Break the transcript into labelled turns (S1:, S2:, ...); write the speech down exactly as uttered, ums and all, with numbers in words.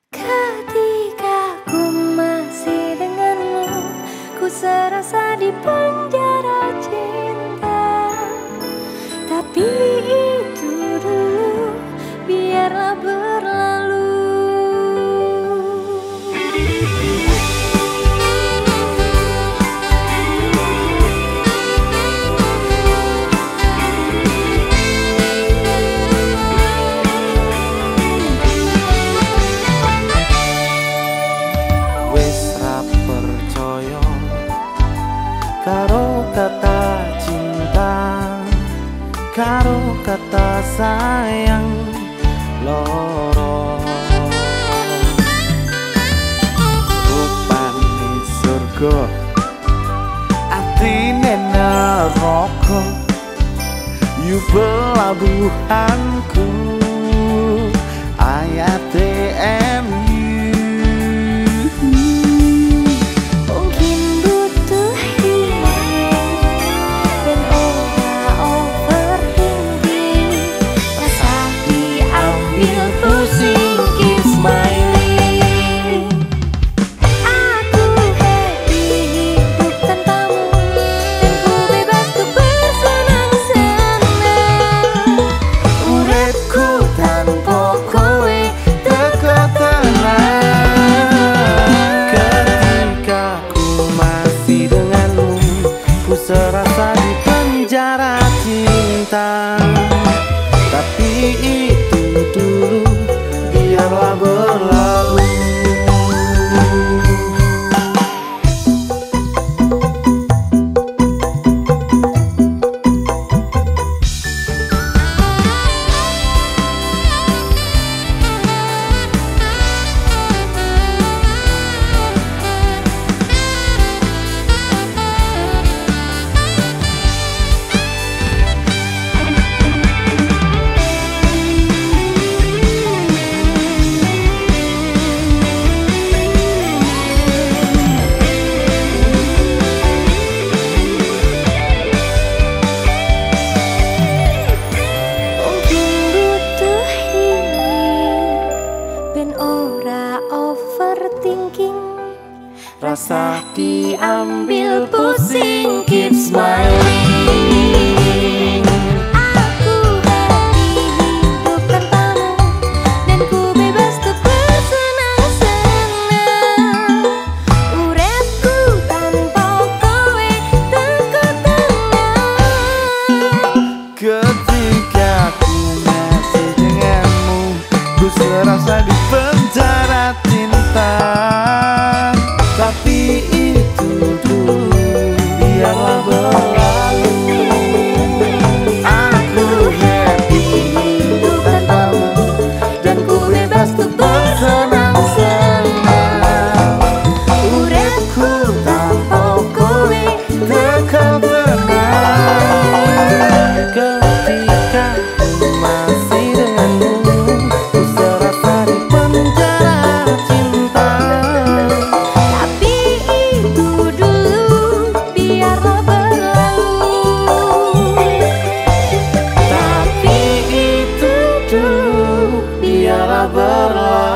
S1: Ketika ku masih denganmu, ku serasa di penjara cinta. Tapi itu dulu, biarlah berlalu.
S2: Karo kata cinta, karo kata sayang loro. Rupane surga, atine neraka, yu pelabuhanku, I A T M U. Serasa di penjara cinta, tapi itu dulu, biarlah berlalu.
S1: Ora overthinking,
S2: rasa diambil pusing, keep smiling.
S1: Aku happy hidup tanpamu, dan ku bebas untuk bersenang-senang. Uripku tanpa kowe teko tenang.
S2: Ketika ku masih denganmu, ku serasa di penjara cinta, tapi itu dulu, biarlah berlalu. Aku happy hidup tanpamu, dan ku bebas untuk bersenang-senang. Uripku tanpa kowe tekan tenang. Ketika ku masih denganmu, ku serasa di penjara cinta,
S1: Tapi itu dulu, biarlah berlalu.
S2: tapi itu dulu, biarlah berlalu.